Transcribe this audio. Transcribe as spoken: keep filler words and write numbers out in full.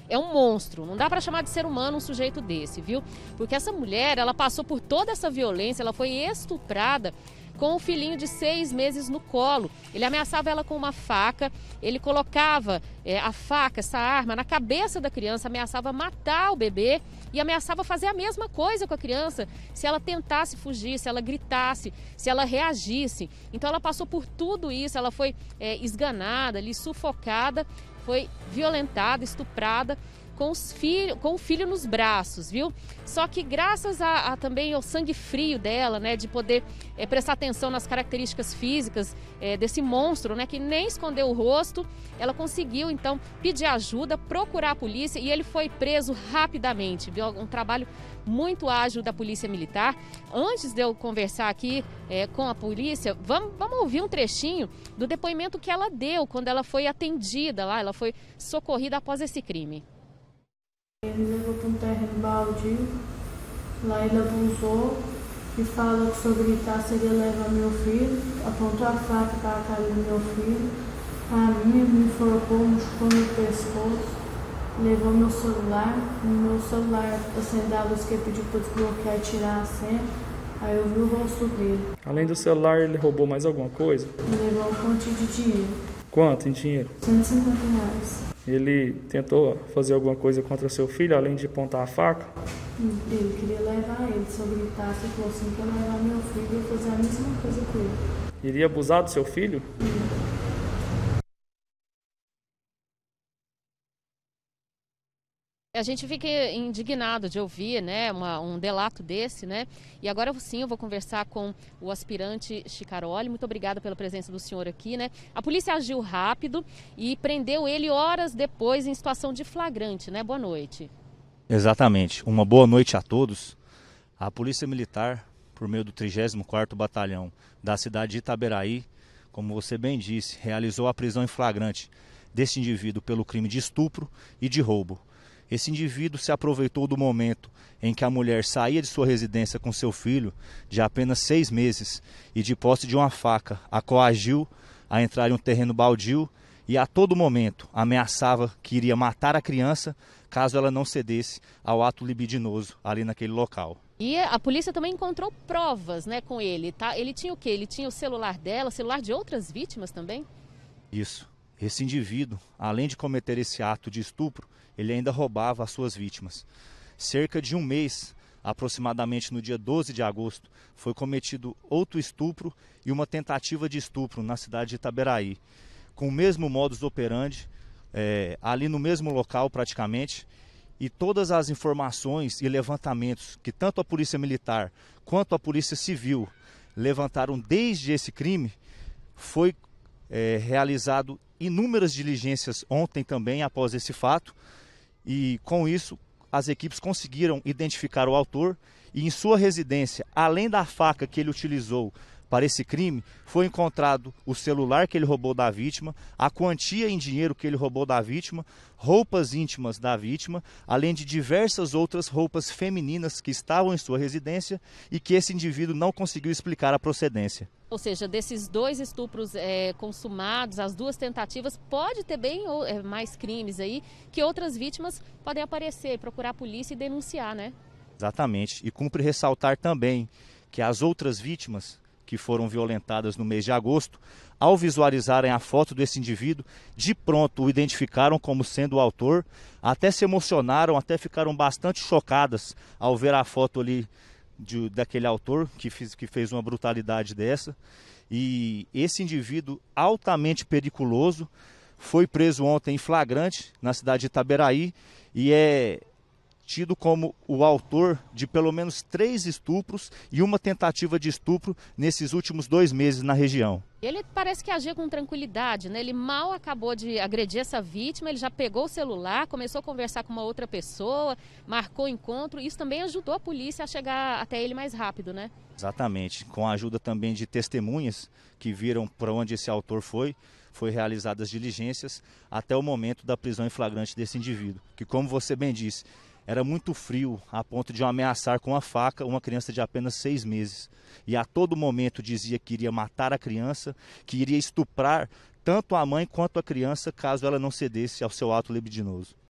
é um monstro. Não dá para chamar de ser humano um sujeito desse, viu? Porque essa mulher, ela passou por toda essa violência, ela foi estuprada com o filhinho de seis meses no colo. Ele ameaçava ela com uma faca, ele colocava é, a faca, essa arma, na cabeça da criança, ameaçava matar o bebê e ameaçava fazer a mesma coisa com a criança se ela tentasse fugir, se ela gritasse, se ela reagisse. Então ela passou por tudo isso, ela foi é, esganada, ali, sufocada, foi violentada, estuprada, com, os filho, com o filho nos braços, viu? Só que graças a, a também ao sangue frio dela, né, de poder é, prestar atenção nas características físicas é, desse monstro, né, que nem escondeu o rosto, ela conseguiu então pedir ajuda, procurar a polícia e ele foi preso rapidamente, viu? Um trabalho muito ágil da Polícia Militar. Antes de eu conversar aqui é, com a polícia, vamos, vamos ouvir um trechinho do depoimento que ela deu quando ela foi atendida lá, ela foi socorrida após esse crime. Ele me levou para um terreno baldio, lá ele abusou e falou que se eu gritasse ele ia levar meu filho, apontou a faca para a cara do meu filho, a mim me enforcou, me chupou no pescoço, levou meu celular, no meu celular acendeu a luz que ele pediu para desbloquear e tirar a senha, aí eu vi o rosto dele. Além do celular, ele roubou mais alguma coisa? Ele levou um quantia de dinheiro. Quanto em dinheiro? cento e cinquenta reais. Ele tentou fazer alguma coisa contra seu filho, além de apontar a faca? Ele queria levar ele. Se eu gritasse, ele falou assim, que ia levar meu filho e ia fazer a mesma coisa com ele. Iria abusar do seu filho? Sim. A gente fica indignado de ouvir, né, uma, um delato desse, né? E agora sim eu vou conversar com o aspirante Chicaroli. Muito obrigada pela presença do senhor aqui, né? A polícia agiu rápido e prendeu ele horas depois em situação de flagrante, né? Boa noite. Exatamente. Uma boa noite a todos. A Polícia Militar, por meio do trigésimo quarto Batalhão da cidade de Itaberaí, como você bem disse, realizou a prisão em flagrante desse indivíduo pelo crime de estupro e de roubo. Esse indivíduo se aproveitou do momento em que a mulher saía de sua residência com seu filho de apenas seis meses e de posse de uma faca, a coagiu a entrar em um terreno baldio e a todo momento ameaçava que iria matar a criança caso ela não cedesse ao ato libidinoso ali naquele local. E a polícia também encontrou provas, né, com ele, tá? Ele tinha o quê? Ele tinha o celular dela, o celular de outras vítimas também? Isso. Esse indivíduo, além de cometer esse ato de estupro, ele ainda roubava as suas vítimas. Cerca de um mês, aproximadamente no dia doze de agosto, foi cometido outro estupro e uma tentativa de estupro na cidade de Itaberaí, com o mesmo modus operandi, é, ali no mesmo local praticamente, e todas as informações e levantamentos que tanto a Polícia Militar quanto a Polícia Civil levantaram desde esse crime, foi é, realizado inúmeras diligências ontem também após esse fato, e com isso as equipes conseguiram identificar o autor e em sua residência, além da faca que ele utilizou para esse crime, foi encontrado o celular que ele roubou da vítima, a quantia em dinheiro que ele roubou da vítima, roupas íntimas da vítima, além de diversas outras roupas femininas que estavam em sua residência e que esse indivíduo não conseguiu explicar a procedência. Ou seja, desses dois estupros é, consumados, as duas tentativas, pode ter bem é, mais crimes aí que outras vítimas podem aparecer, procurar a polícia e denunciar, né? Exatamente. E cumpre ressaltar também que as outras vítimas que foram violentadas no mês de agosto, ao visualizarem a foto desse indivíduo, de pronto o identificaram como sendo o autor, até se emocionaram, até ficaram bastante chocadas ao ver a foto ali de, daquele autor que, fiz, que fez uma brutalidade dessa. E esse indivíduo altamente periculoso foi preso ontem em flagrante na cidade de Itaberaí e é tido como o autor de pelo menos três estupros e uma tentativa de estupro nesses últimos dois meses na região. Ele parece que agia com tranquilidade, né? Ele mal acabou de agredir essa vítima, ele já pegou o celular, começou a conversar com uma outra pessoa, marcou o encontro. Isso também ajudou a polícia a chegar até ele mais rápido, né? Exatamente. Com a ajuda também de testemunhas que viram para onde esse autor foi, foi realizadas diligências até o momento da prisão em flagrante desse indivíduo, que, como você bem disse, era muito frio a ponto de ameaçar com a faca uma criança de apenas seis meses. E a todo momento dizia que iria matar a criança, que iria estuprar tanto a mãe quanto a criança caso ela não cedesse ao seu ato libidinoso.